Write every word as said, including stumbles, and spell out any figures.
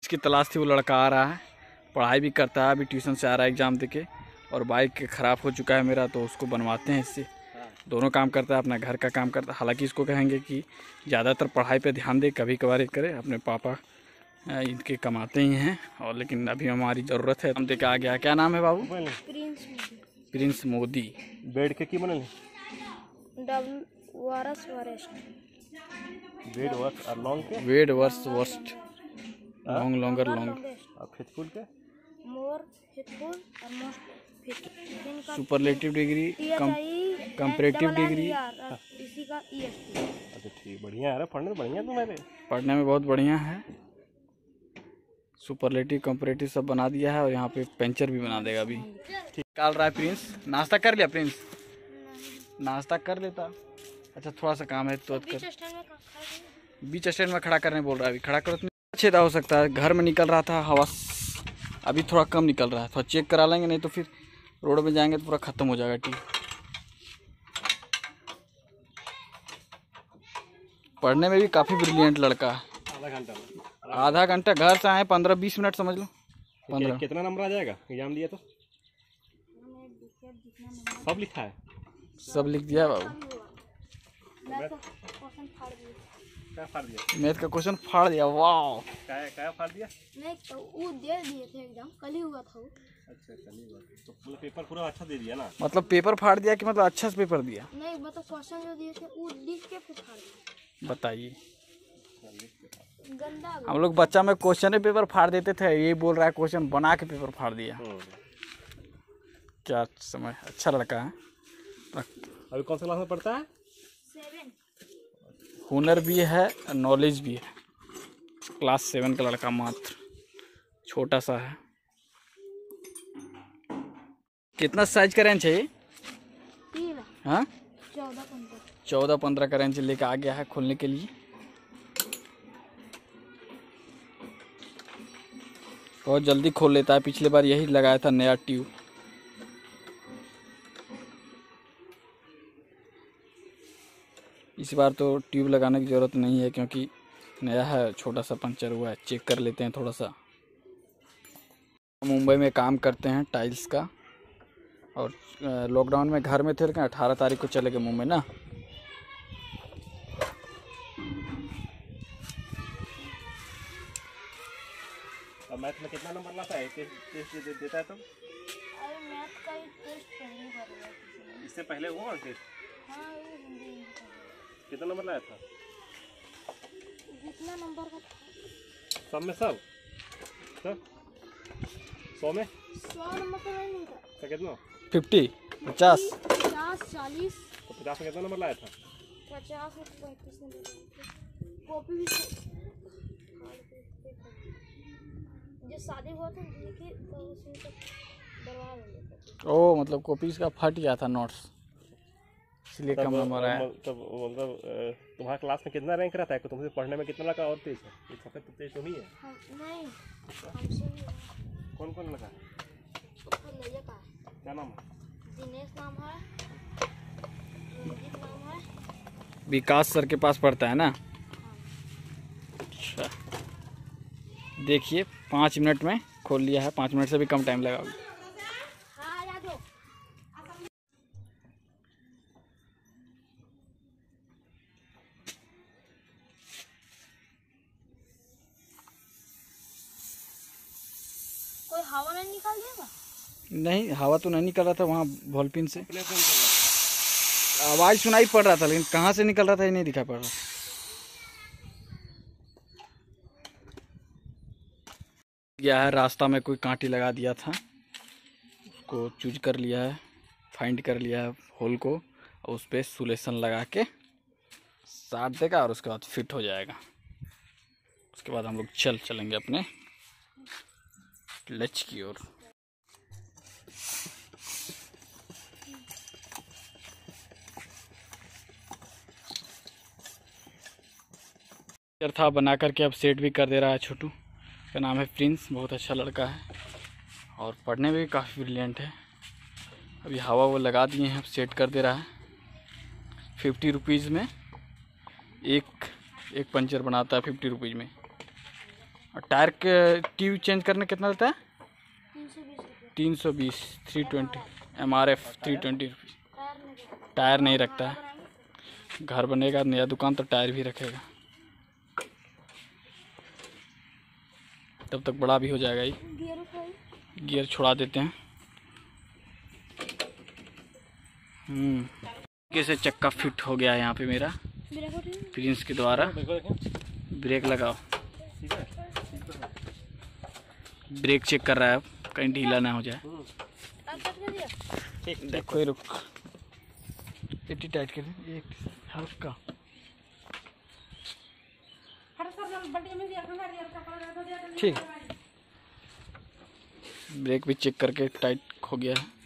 जिसकी तलाश थी वो लड़का आ रहा है, पढ़ाई भी करता है, अभी ट्यूशन से आ रहा है एग्ज़ाम देके। और बाइक ख़राब हो चुका है मेरा, तो उसको बनवाते हैं इससे। दोनों काम करता है, अपना घर का काम करता है। हालांकि इसको कहेंगे कि ज़्यादातर पढ़ाई पे ध्यान दे, कभी कभार करे, अपने पापा इनके कमाते ही हैं। और लेकिन अभी हमारी ज़रूरत है, हम देखे आ गया। क्या नाम है बाबू? Prince Modi. Prince Modi. Bad के की बनल double worse worst bad worse और लॉन्ग के bad worse worst long longer long और फेथफुल के मोर फेथफुल और most faithful. Superlative degree, comparative degree. इसी का ईएसटी। अच्छा ठीक, बढ़िया है, पढ़ने तो बढ़िया तुम्हारे। पढ़ने में बहुत बढ़िया है। सुपरलेटिव कंपैरेटिव सब बना दिया है, और यहाँ पे पेंचर भी बना देगा अभी। ठीक, निकाल रहा है प्रिंस। नाश्ता कर लिया प्रिंस? नाश्ता कर लेता। अच्छा थोड़ा सा काम है तो कर। बीच स्टैंड में खड़ा करने बोल रहा है, अभी खड़ा करो। अच्छे हो सकता है, घर में निकल रहा था हवा, अभी थोड़ा कम निकल रहा है। थोड़ा चेक करा लेंगे, नहीं तो फिर रोड में जाएंगे तो पूरा ख़त्म हो जाएगा। टी पढ़ने में भी काफ़ी ब्रिलियंट लड़का है। आधा घंटा आधा घंटा घर से आए, पंद्रह बीस मिनट समझ लो। पंद्रह कितना नंबर आ जाएगा एग्जाम दिया तो? सब लिखा है? सब लिख दिया बाबू। क्या फाड़ दिया? मैथ का क्वेश्चन फाड़ दिया। वाह, क्या क्या फाड़ दिया? नहीं तो वो दे दिए थे एग्जाम, कल ही हुआ था वो। अच्छा कल ही हुआ तो पूरा पेपर पूरा अच्छा दे दिया ना? मतलब पेपर फाड़ दिया कि मतलब अच्छा से पेपर दिया? नहीं मतलब क्वेश्चन जो दिए थे वो लिख के फिर फाड़ दिया। बताइए, गंदा। हम लोग बच्चा में क्वेश्चन पेपर फाड़ देते थे, ये बोल रहा है क्वेश्चन बना के पेपर फाड़ दिया। क्या समय, अच्छा लड़का है। अभी कौन सा क्लास में पढ़ता है? सेवन। हुनर भी है, नॉलेज भी है। क्लास सेवन का लड़का, मात्र छोटा सा है। कितना साइज का रेंज है ये? हाँ, चौदह पंद्रह चौदह पंद्रह का रेंज लेके आ गया है खोलने के लिए। बहुत जल्दी खोल लेता है। पिछले बार यही लगाया था नया ट्यूब। इस बार तो ट्यूब लगाने की ज़रूरत नहीं है, क्योंकि नया है, छोटा सा पंचर हुआ है। चेक कर लेते हैं थोड़ा सा। मुंबई में काम करते हैं टाइल्स का, और लॉकडाउन में घर में थे, लेकिन अठारह तारीख को चले गए मुंबई ना। और मैथ में कितना नंबर लाता है? टेस्ट टेस्ट दे, देता है तब? अरे मैथ का ही टेस्ट पहले कर रहा है। इससे पहले हुआ टेस्ट? हाँ ये हिंदी में था। कितना नंबर लाया था? जितना नंबर का था। सब में सब सब सौ में सौ नंबर का नहीं था। तो कितना? फिफ्टी, पचास पचास चालीस। तो पचास में कितना नंबर लाया था? पचास में पैंतीस नंबर। कॉपी भी जो शादी हुआ था देखिए, तो उसमें तो बर्बाद हो गया। ओ मतलब कॉपीज का फट गया था नोट्स, इसलिए कम नंबर आया। तब मतलब तुम्हारा क्लास में कितना रैंक रहता है? तुमसे पढ़ने में कितना लगा और तेज है? ये सबसे तो तेज तुम ही है। हम नहीं, हमसे भी। कौन कौन लगा? भैया का क्या नाम है? दिनेश नाम है, रंजीत नाम है। विकास सर के पास पढ़ता है ना? अच्छा, देखिए पाँच मिनट में खोल लिया है। पाँच मिनट से भी कम टाइम लगा। हाँ आ जाओ। कोई हवा नहीं निकाल देगा? नहीं, हवा तो नहीं निकल रहा था वहाँ वॉलपिन से। आवाज़ सुनाई पड़ रहा था, लेकिन कहाँ से निकल रहा था ये नहीं दिखाई पड़ रहा। गया है रास्ता में, कोई कांटी लगा दिया था, उसको चूज कर लिया है, फाइंड कर लिया है होल को, और उस पर सुलेशन लगा के साट देगा, और उसके बाद फिट हो जाएगा। उसके बाद हम लोग चल चलेंगे अपने लक्ष्य की ओर। था बना करके अब सेट भी कर दे रहा है। छोटू का नाम है प्रिंस, बहुत अच्छा लड़का है, और पढ़ने में भी काफ़ी ब्रिलियंट है। अभी हवा वो लगा दिए हैं, अब सेट कर दे रहा है। फिफ्टी रुपीज़ में एक एक पंचर बनाता है, फिफ्टी रुपीज़ में। और टायर के ट्यूब चेंज करने कितना लेता है? तीन सौ बीस रुपये। तीन सौ बीस three twenty M R F three twenty rupees. Tyre नहीं देता। टायर नहीं रखता है। बनाएंगे घर बनेगा नया दुकान तो टायर भी रखेगा, तब तक बड़ा भी हो जाएगा। ये तो गियर उठाइए। गियर छुड़ा देते हैं। हम्म कैसे चक्का फिट हो गया है यहाँ पे मेरा ब्रेक उठाइए। प्रिंस के द्वारा। ब्रेक लगाओ, ब्रेक चेक कर रहा है अब, कहीं ढीला ना हो जाए। आप कट कर दिया। ठीक देखो ये रुक, इतनी टाइट कर दे, एक हल्का। ठीक, ब्रेक भी चेक करके टाइट हो गया है।